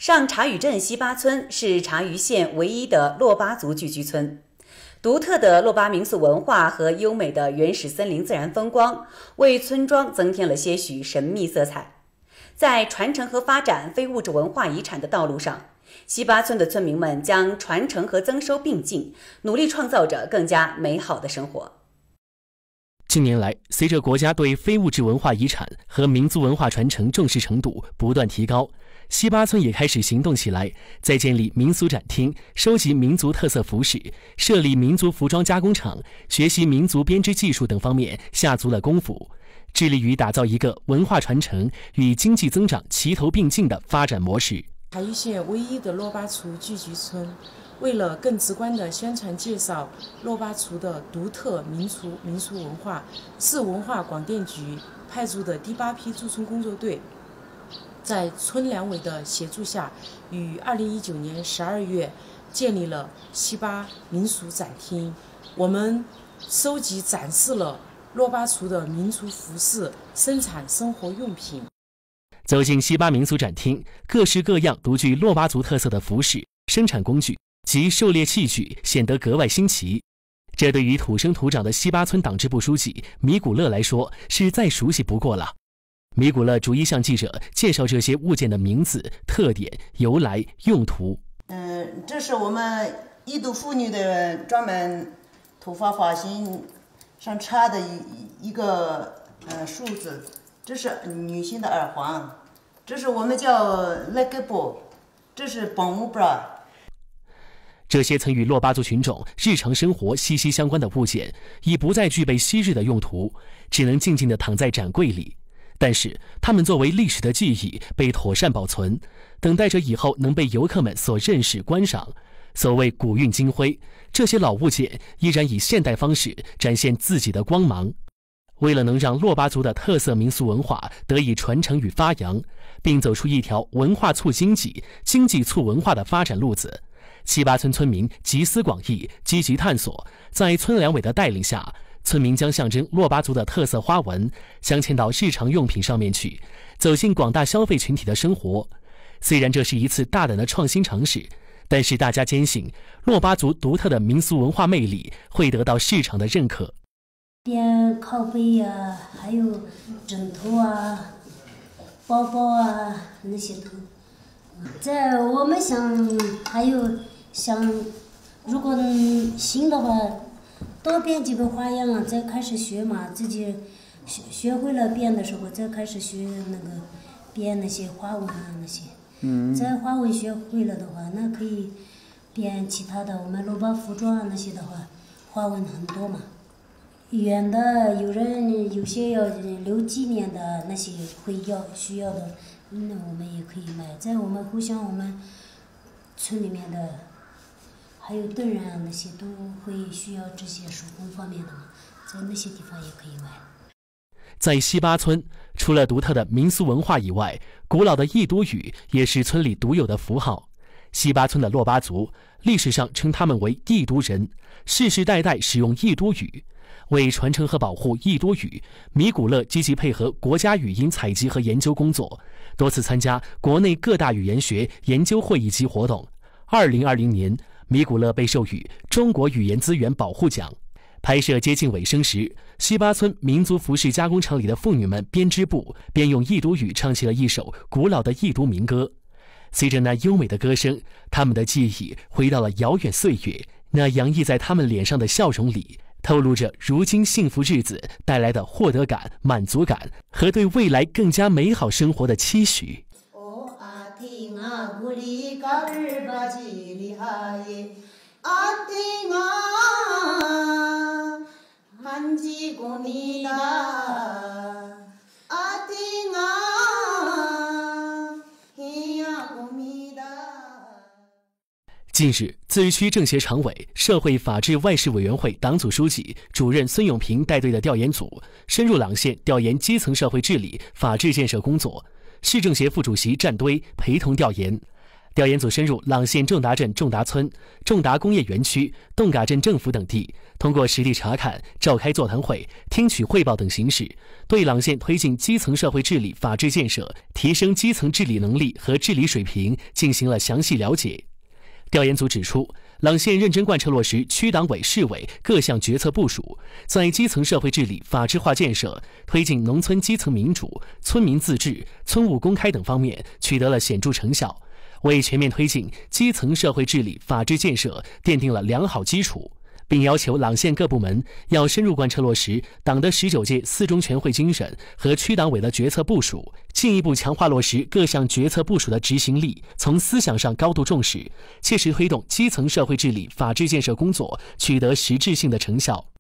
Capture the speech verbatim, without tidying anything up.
上茶屿镇西巴村是茶屿县唯一的珞巴族聚居村，独特的珞巴民俗文化和优美的原始森林自然风光，为村庄增添了些许神秘色彩。在传承和发展非物质文化遗产的道路上，西巴村的村民们将传承和增收并进，努力创造着更加美好的生活。 近年来，随着国家对非物质文化遗产和民族文化传承重视程度不断提高，西巴村也开始行动起来，在建立民俗展厅、收集民族特色服饰、设立民族服装加工厂、学习民族编织技术等方面下足了功夫，致力于打造一个文化传承与经济增长齐头并进的发展模式。 茶屿县唯一的珞巴族聚居村，为了更直观地宣传介绍珞巴族的独特民族民俗文化，市文化广电局派驻的第八批驻村工作队，在村两委的协助下，于二零一九年十二月建立了西巴民俗展厅。我们收集展示了珞巴族的民族服饰、生产生活用品。 走进西巴民俗展厅，各式各样独具珞巴族特色的服饰、生产工具及狩猎器具显得格外新奇。这对于土生土长的西巴村党支部书记米古勒来说是再熟悉不过了。米古勒逐一向记者介绍这些物件的名字、特点、由来、用途。 嗯，这是我们彝族妇女的专门头发发型上插的一一个呃梳子，这是女性的耳环，这是我们叫 legbo， 这是 bamboo。 这些曾与珞巴族群众日常生活息息相关的物件，已不再具备昔日的用途，只能静静地躺在展柜里。但是，它们作为历史的记忆，被妥善保存，等待着以后能被游客们所认识、观赏。所谓古韵今辉，这些老物件依然以现代方式展现自己的光芒。为了能让珞巴族的特色民俗文化得以传承与发扬，并走出一条文化促经济、经济促文化的发展路子，西巴村村民集思广益，积极探索，在村两委的带领下，村民将象征珞巴族的特色花纹镶嵌到日常用品上面去，走进广大消费群体的生活。虽然这是一次大胆的创新尝试，但是大家坚信珞巴族独特的民俗文化魅力会得到市场的认可。 边靠背啊，还有枕头啊、包包啊那些都。在我们想还有想，如果行的话，多编几个花样啊，再开始学嘛，自己学学会了编的时候，再开始学那个编那些花纹啊那些。嗯。在花纹学会了的话，那可以编其他的，我们珞巴服装啊那些的话，花纹很多嘛。远的有人有些要留纪念的那些会要需要的，那我们也可以买。在我们互相我们村里面的还有灯人啊那些都会需要这些手工方面的嘛，在那些地方也可以买。 在西巴村，除了独特的民俗文化以外，古老的异都语也是村里独有的符号。西巴村的珞巴族历史上称他们为异都人，世世代代使用异都语。为传承和保护异都语，米古勒积极配合国家语音采集和研究工作，多次参加国内各大语言学研究会议及活动。二零二零年，米古勒被授予中国语言资源保护奖。拍摄接近尾声时，西巴村民族服饰加工厂里的妇女们编织布，边用异都语唱起了一首古老的异都民歌。随着那优美的歌声，他们的记忆回到了遥远岁月，那洋溢在他们脸上的笑容里，透露着如今幸福日子带来的获得感、满足感和对未来更加美好生活的期许。近日，自治区政协常委、社会法制外事委员会党组书记、主任孙永平带队的调研组深入朗县调研基层社会治理、法治建设工作，市政协副主席站堆陪同调研。 调研组深入朗县仲达镇仲达村、仲达工业园区、侗嘎镇政府等地，通过实地查看、召开座谈会、听取汇报等形式，对朗县推进基层社会治理法治建设、提升基层治理能力和治理水平进行了详细了解。调研组指出，朗县认真贯彻落实区党委、市委各项决策部署，在基层社会治理法治化建设、推进农村基层民主、村民自治、村务公开等方面取得了显著成效，为全面推进基层社会治理法治建设奠定了良好基础，并要求朗县各部门要深入贯彻落实党的十九届四中全会精神和区党委的决策部署，进一步强化落实各项决策部署的执行力，从思想上高度重视，切实推动基层社会治理法治建设工作取得实质性的成效。